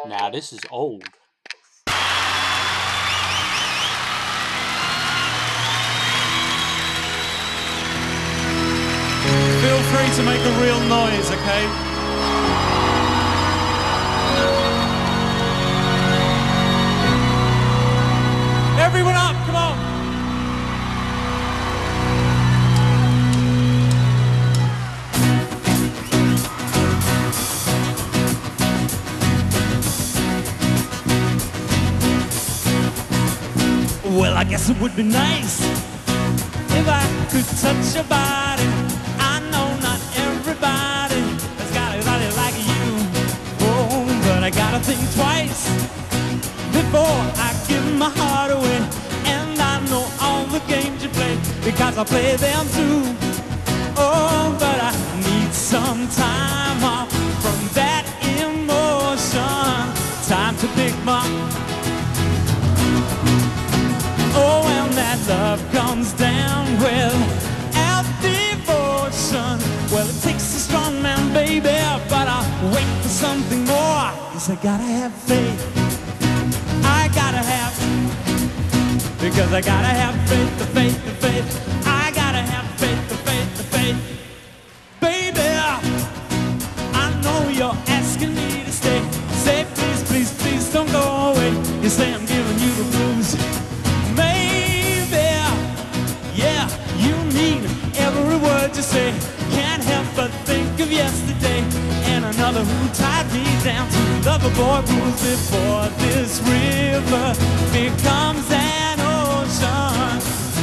Now this is old. Feel free to make a real noise, okay? Everyone up, come on! Well, I guess it would be nice if I could touch your body. I know not everybody has got a body like you. Oh, but I gotta think twice before I give my heart away. And I know all the games you play because I play them too. Oh, but I need some time off from that emotion. Time to pick my... Oh, when that love comes down, well, our devotion. Well, it takes a strong man, baby, but I wait for something more. 'Cause I gotta have faith. I gotta have, because I gotta have faith, the faith, the faith. I gotta have faith, the faith, the faith. Baby, I know you're asking me to stay. Say please, please, please don't go away. You say I'm giving you the blues. Maybe, yeah, you mean every word you say. Can't help but think of yesterday and another who tied me down to loverboy rules before this river becomes an ocean.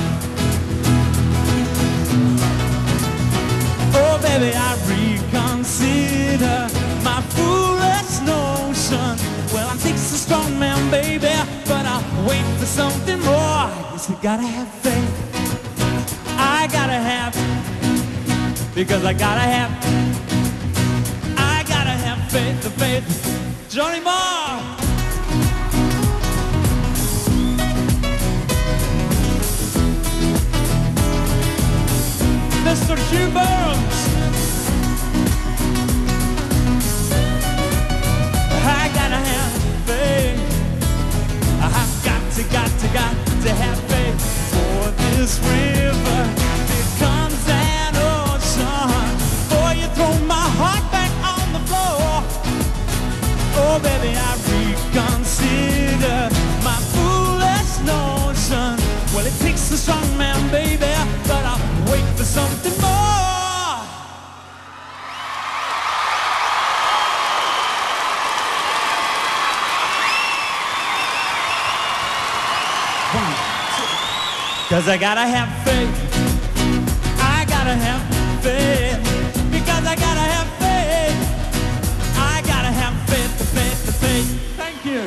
Oh, baby, I reconsider my foolish notion. Well, I think it's a strong man, baby, but I'll wait for something more. Yes, we gotta have faith. I gotta have, because I gotta have faith, the faith. Johnny Marr! Mr. Hugh Burns! I gotta have faith. I've got to have faith for this river becomes an ocean. Boy, you throw my heart back on the floor. Oh, baby, I reconsider my foolish notion. Well, it takes a strong man, baby, but I'll wait for something more. One, two. 'Cause I gotta have faith. I gotta have faith. Because I gotta have faith. I gotta have faith, the faith, the faith. Thank you.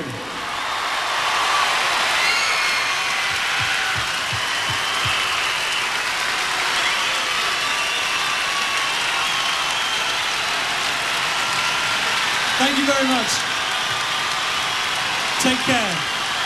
Thank you very much. Take care.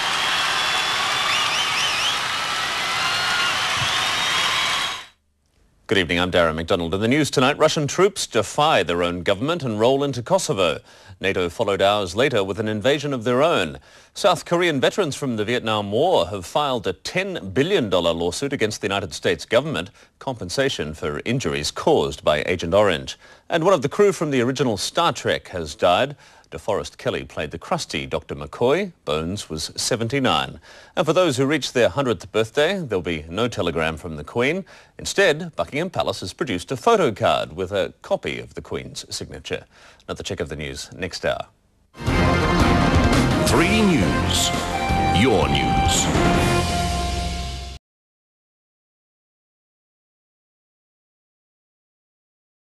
Good evening, I'm Darren McDonald. In the news tonight, Russian troops defy their own government and roll into Kosovo. NATO followed hours later with an invasion of their own. South Korean veterans from the Vietnam War have filed a $10 billion lawsuit against the United States government, compensation for injuries caused by Agent Orange. And one of the crew from the original Star Trek has died. DeForest Kelley played the crusty Dr. McCoy. Bones was 79. And for those who reach their 100th birthday, there'll be no telegram from the Queen. Instead, Buckingham Palace has produced a photo card with a copy of the Queen's signature. Another check of the news next hour. 3 News. Your news.